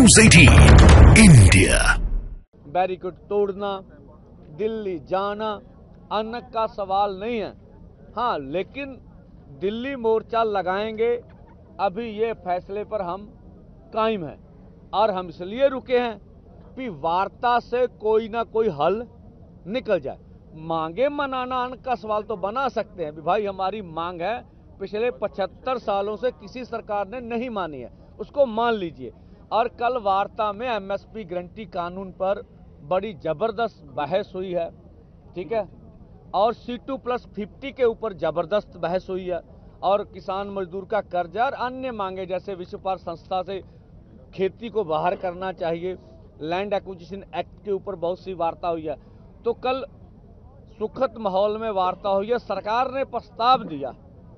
News 18 India. Barricade तोड़ना, दिल्ली जाना अनक का सवाल नहीं है। हाँ, लेकिन दिल्ली मोर्चा लगाएंगे, अभी ये फैसले पर हम कायम हैं और हम इसलिए रुके हैं कि वार्ता से कोई ना कोई हल निकल जाए। मांगे मनाना अनक का सवाल तो बना सकते हैं, भाई हमारी मांग है, पिछले 75 सालों से किसी सरकार ने नहीं मानी है, उसको मान लीजिए। और कल वार्ता में एमएसपी गारंटी कानून पर बड़ी जबरदस्त बहस हुई है, ठीक है, और C2+50 के ऊपर जबरदस्त बहस हुई है, और किसान मजदूर का कर्जा और अन्य मांगे जैसे विश्व व्यापार संस्था से खेती को बाहर करना चाहिए, लैंड एक्विजिशन एक्ट के ऊपर बहुत सी वार्ता हुई है। तो कल सुखद माहौल में वार्ता हुई है। सरकार ने प्रस्ताव दिया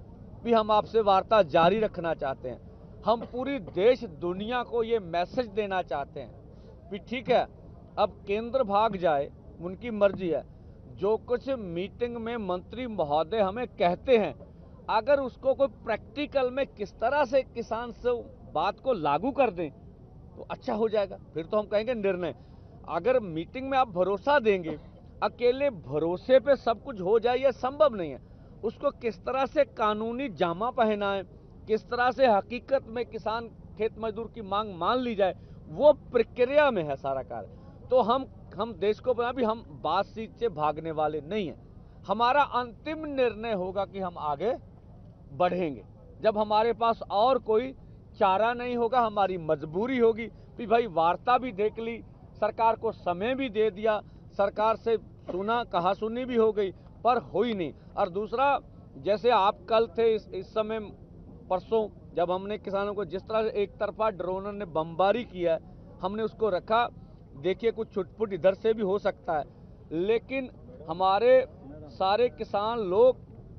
कि हम आपसे वार्ता जारी रखना चाहते हैं। हम पूरी देश दुनिया को ये मैसेज देना चाहते हैं कि ठीक है, अब केंद्र भाग जाए, उनकी मर्जी है। जो कुछ मीटिंग में मंत्री महोदय हमें कहते हैं, अगर उसको कोई प्रैक्टिकल में किस तरह से किसान से बात को लागू कर दें तो अच्छा हो जाएगा। फिर तो हम कहेंगे निर्णय। अगर मीटिंग में आप भरोसा देंगे, अकेले भरोसे पे सब कुछ हो जाए, यह संभव नहीं है। उसको किस तरह से कानूनी जामा पहनाएं, किस तरह से हकीकत में किसान खेत मजदूर की मांग मान ली जाए, वो प्रक्रिया में है सारा कार्य। तो हम देश को बना भी, हम बातचीत से भागने वाले नहीं हैं। हमारा अंतिम निर्णय होगा कि हम आगे बढ़ेंगे जब हमारे पास और कोई चारा नहीं होगा, हमारी मजबूरी होगी कि भाई वार्ता भी देख ली, सरकार को समय भी दे दिया, सरकार से सुना, कहा सुनी भी हो गई, पर हुई नहीं। और दूसरा, जैसे आप कल थे, इस समय परसों जब हमने किसानों को जिस तरह से एक तरफा ड्रोनर ने बमबारी किया, हमने उसको रखा। देखिए, कुछ छुटपुट इधर से भी हो सकता है, लेकिन हमारे सारे किसान लोग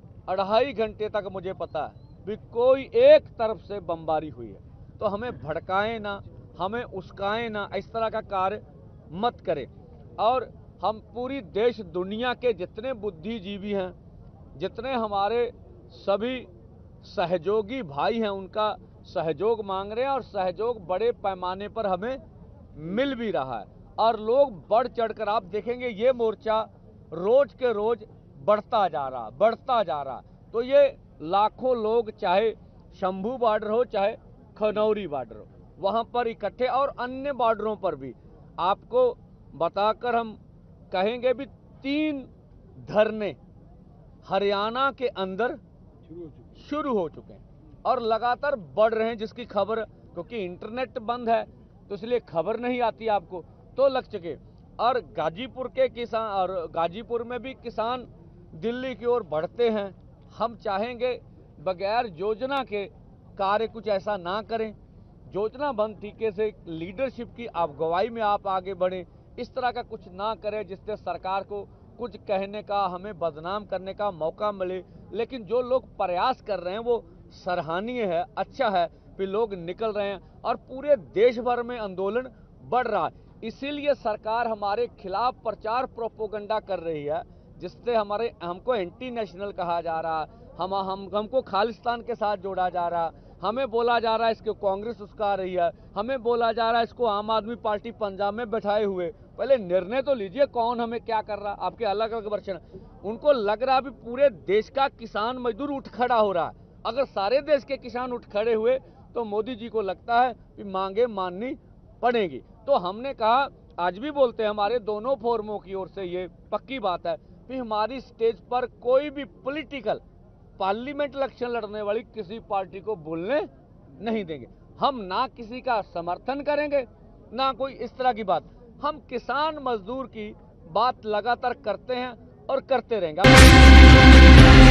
2.5 घंटे तक, मुझे पता है भी कोई एक तरफ से बमबारी हुई है। तो हमें भड़काएं ना, हमें उस्काएं ना, इस तरह का कार्य मत करें। और हम पूरी देश दुनिया के जितने बुद्धिजीवी हैं, जितने हमारे सभी सहयोगी भाई हैं, उनका सहयोग मांग रहे हैं, और सहयोग बड़े पैमाने पर हमें मिल भी रहा है। और लोग बढ़ चढ़कर, आप देखेंगे ये मोर्चा रोज के रोज बढ़ता जा रहा। तो ये लाखों लोग, चाहे शंभू बॉर्डर हो, चाहे खनौरी बॉर्डर हो, वहां पर इकट्ठे, और अन्य बॉर्डरों पर भी आपको बताकर हम कहेंगे भी 3 धरने हरियाणा के अंदर शुरू हो चुके हैं और लगातार बढ़ रहे हैं, जिसकी खबर, क्योंकि इंटरनेट बंद है तो इसलिए खबर नहीं आती आपको, तो लग चुके। और गाजीपुर के किसान, और गाजीपुर में भी किसान दिल्ली की ओर बढ़ते हैं। हम चाहेंगे बगैर योजना के कार्य कुछ ऐसा ना करें, योजनाबद्ध तरीके से लीडरशिप की अगुवाई में आप आगे बढ़ें। इस तरह का कुछ ना करें जिससे सरकार को कुछ कहने का, हमें बदनाम करने का मौका मिले। लेकिन जो लोग प्रयास कर रहे हैं वो सराहनीय है, अच्छा है, फिर लोग निकल रहे हैं और पूरे देश भर में आंदोलन बढ़ रहा है। इसीलिए सरकार हमारे खिलाफ प्रचार प्रोपोगंडा कर रही है, जिससे हमको एंटी नेशनल कहा जा रहा है, हमको खालिस्तान के साथ जोड़ा जा रहा है, हमें बोला जा रहा है इसको कांग्रेस उस्का रही है, हमें बोला जा रहा है इसको आम आदमी पार्टी पंजाब में बैठाए हुए। पहले निर्णय तो लीजिए, कौन हमें क्या कर रहा है। आपके अलग अलग वर्षन, उनको लग रहा है भी पूरे देश का किसान मजदूर उठ खड़ा हो रहा है। अगर सारे देश के किसान उठ खड़े हुए तो मोदी जी को लगता है कि मांगे माननी पड़ेगी। तो हमने कहा, आज भी बोलते हैं, हमारे दोनों फोरमों की ओर से ये पक्की बात है कि हमारी स्टेज पर कोई भी पॉलिटिकल पार्लियामेंट इलेक्शन लड़ने वाली किसी पार्टी को बोलने नहीं देंगे। हम ना किसी का समर्थन करेंगे, ना कोई इस तरह की बात। हम किसान मजदूर की बात लगातार करते हैं और करते रहेंगे।